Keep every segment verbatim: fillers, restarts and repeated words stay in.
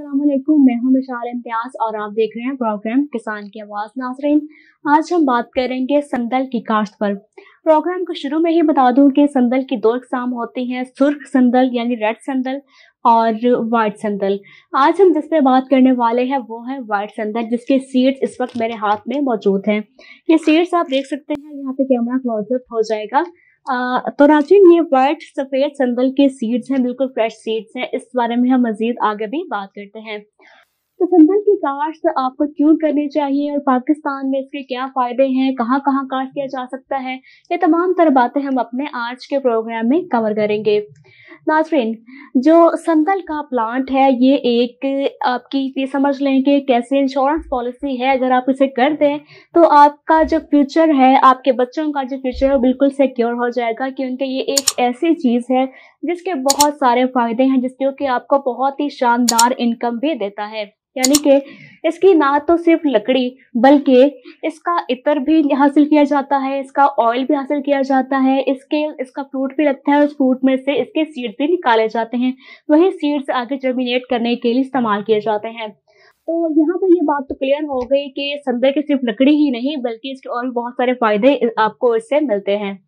अस्सलाम वालेकुम, मैं हूं मिसाल इम्तियाज और आप देख रहे हैं प्रोग्राम किसान की आवाज़। नाज़रीन, आज हम बात करेंगे संदल की काश्त पर। प्रोग्राम को शुरू में ही बता दूं कि संदल की दो इकसाम होती हैं, सुर्ख संदल यानी रेड संदल और वाइट संदल। आज हम जिस पे बात करने वाले हैं वो है वाइट संदल, जिसके सीड्स इस वक्त मेरे हाथ में मौजूद हैं। ये सीड्स आप देख सकते हैं, यहाँ पे कैमरा क्लोजअप हो जाएगा। आ, तो नाज़रीन, ये वाइट सफेद संदल के सीड्स हैं, बिल्कुल फ्रेश सीड्स हैं। इस बारे में हम मजीद आगे भी बात करते हैं। तो संदल की काश्त आपको क्यों करनी चाहिए और पाकिस्तान में इसके क्या फायदे हैं, कहाँ कहाँ काश्त किया जा सकता है, ये तमाम तरह बातें हम अपने आज के प्रोग्राम में कवर करेंगे। नाज़रीन, जो संदल का प्लांट है ये एक आपकी ये समझ लें कि कैसे इंश्योरेंस पॉलिसी है। अगर आप इसे कर दें तो आपका जो फ्यूचर है, आपके बच्चों का जो फ्यूचर है वो बिल्कुल सिक्योर हो जाएगा, क्योंकि ये एक ऐसी चीज़ है जिसके बहुत सारे फायदे हैं, जिसके कि आपको बहुत ही शानदार इनकम भी देता है। यानी कि इसकी ना तो सिर्फ लकड़ी बल्कि इसका इत्र भी हासिल किया जाता है, इसका ऑयल भी हासिल किया जाता है, इसके इसका फ्रूट भी लगता है और उस फ्रूट में से इसके सीड्स भी निकाले जाते हैं। वही सीड्स आगे जर्मिनेट करने के लिए इस्तेमाल किए जाते हैं। तो यहाँ पर ये बात तो क्लियर हो गई कि संदल की सिर्फ लकड़ी ही नहीं बल्कि इसके और भी बहुत सारे फायदे आपको इससे मिलते हैं।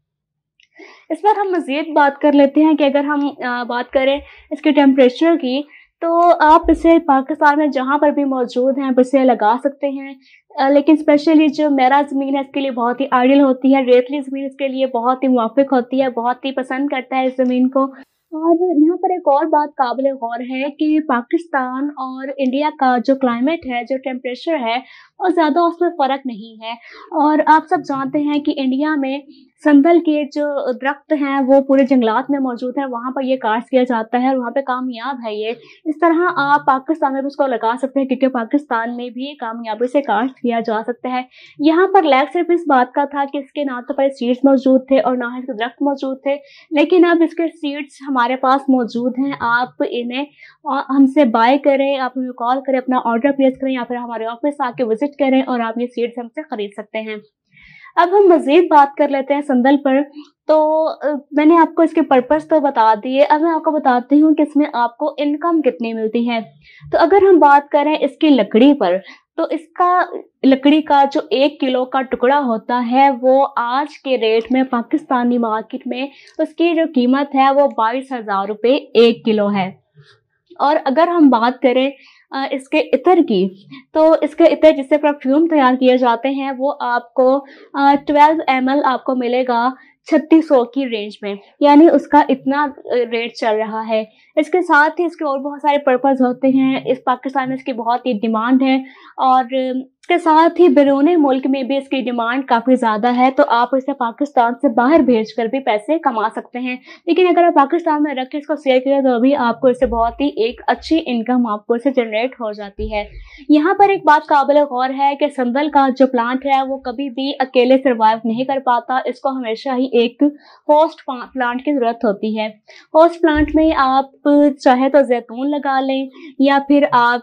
इस पर हम मज़ीद बात कर लेते हैं कि अगर हम बात करें इसके टेम्परेचर की, तो आप इसे पाकिस्तान में जहाँ पर भी मौजूद हैं आप इसे लगा सकते हैं, लेकिन स्पेशली जो मेरा ज़मीन है इसके लिए बहुत ही आइडियल होती है। रेतली ज़मीन इसके लिए बहुत ही मुवाफिक होती है, बहुत ही पसंद करता है इस ज़मीन को। और यहाँ पर एक और बात काबिल गौर है कि पाकिस्तान और इंडिया का जो क्लाइमेट है, जो टेम्परेचर है, और ज़्यादा उसमें फ़र्क नहीं है। और आप सब जानते हैं कि इंडिया में संदल के जो दरख्त हैं वो पूरे जंगलात में मौजूद हैं, वहाँ पर ये काश्त किया जाता है और वहाँ पे कामयाब है ये। इस तरह आप पाकिस्तान में भी इसको लगा सकते हैं, क्योंकि पाकिस्तान में भी कामयाबी से काश्त किया जा सकता है। यहाँ पर लैक सिर्फ इस बात का था कि इसके ना तो पहले सीड्स मौजूद थे और ना इसके दरख्त मौजूद थे, लेकिन अब इसके सीड्स हमारे पास मौजूद हैं। आप इन्हें हमसे बाय करें, आप हमें कॉल करें, अपना ऑर्डर प्लेस करें या फिर हमारे ऑफिस आके विजिट करें और आप ये सीड्स हमसे खरीद सकते हैं। अब हम मज़ीद बात कर लेते हैं संदल पर। तो मैंने आपको इसके पर्पस तो बता दिए, अब मैं आपको बताती हूँ कि इसमें आपको इनकम कितनी मिलती है। तो अगर हम बात करें इसकी लकड़ी पर, तो इसका लकड़ी का जो एक किलो का टुकड़ा होता है वो आज के रेट में पाकिस्तानी मार्केट में उसकी जो कीमत है वो बाईस हजार रुपये एक किलो है। और अगर हम बात करें इसके इत्र की, तो इसके इत्र जिससे परफ्यूम तैयार किए जाते हैं वो आपको ट्वेल्व एम एल आपको मिलेगा छत्तीस सौ की रेंज में, यानी उसका इतना रेट चल रहा है। इसके साथ ही इसके और बहुत सारे पर्पस होते हैं। इस पाकिस्तान में इसकी बहुत ही डिमांड है और इसके साथ ही बैरून मुल्क में भी इसकी डिमांड काफ़ी ज़्यादा है। तो आप इसे पाकिस्तान से बाहर भेजकर भी पैसे कमा सकते हैं, लेकिन अगर आप पाकिस्तान में रख के इसको सेल करें तो भी आपको इससे बहुत ही एक अच्छी इनकम आपको इससे जनरेट हो जाती है। यहाँ पर एक बात काबिल गौर है कि संदल का जो प्लांट है वो कभी भी अकेले सर्वाइव नहीं कर पाता, इसको हमेशा ही एक होस्ट प्लांट की ज़रूरत होती है। होस्ट प्लांट में आप चाहे तो जैतून लगा लें या फिर आप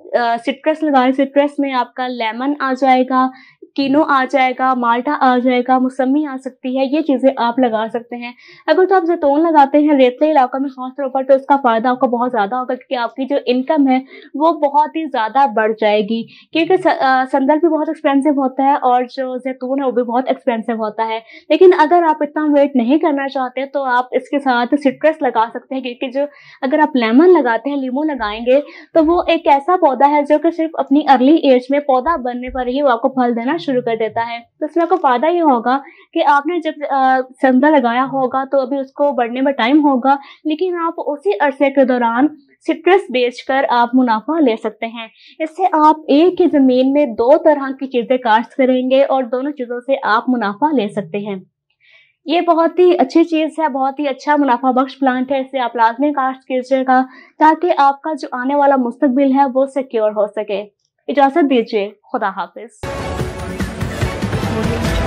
सिट्रस लगा लें। सिट्रस में आपका लेमन आ जाएगा, कीनो आ जाएगा, माल्टा आ जाएगा, मौसमी आ सकती है, ये चीज़ें आप लगा सकते हैं। अगर तो आप जैतून लगाते हैं रेतले इलाका में खास तौर पर, तो इसका फ़ायदा आपको बहुत ज़्यादा होगा, क्योंकि आपकी जो इनकम है वो बहुत ही ज़्यादा बढ़ जाएगी। क्योंकि संदल भी बहुत एक्सपेंसिव होता है और जो जैतून है वो भी बहुत एक्सपेंसिव होता है। लेकिन अगर आप इतना वेट नहीं करना चाहते तो आप इसके साथ सिट्रस लगा सकते हैं, क्योंकि जो अगर आप लेमन लगाते हैं, लीमू लगाएंगे, तो वो एक ऐसा पौधा है जो कि सिर्फ अपनी अर्ली एज में पौधा बनने पर ही वो आपको फल देना शुरू कर देता है। तो इसमें आपको फायदा ये होगा कि आपने जब संदल लगाया होगा तो अभी उसको बढ़ने में टाइम होगा, लेकिन आप उसी अरसे के दौरान सिट्रस बेचकर आप मुनाफा ले सकते हैं। इससे आप एक ही जमीन में दो तरह की चीजें काश्त करेंगे और दोनों चीजों से आप मुनाफा ले सकते हैं। ये बहुत ही अच्छी चीज़ है, बहुत ही अच्छा मुनाफा बख्श प्लांट है। इसे आप लाजमी काश्त कीजिएगा ताकि आपका जो आने वाला मुस्तकबिल है वो सिक्योर हो सके। इजाज़त दीजिए, खुदा हाफिज।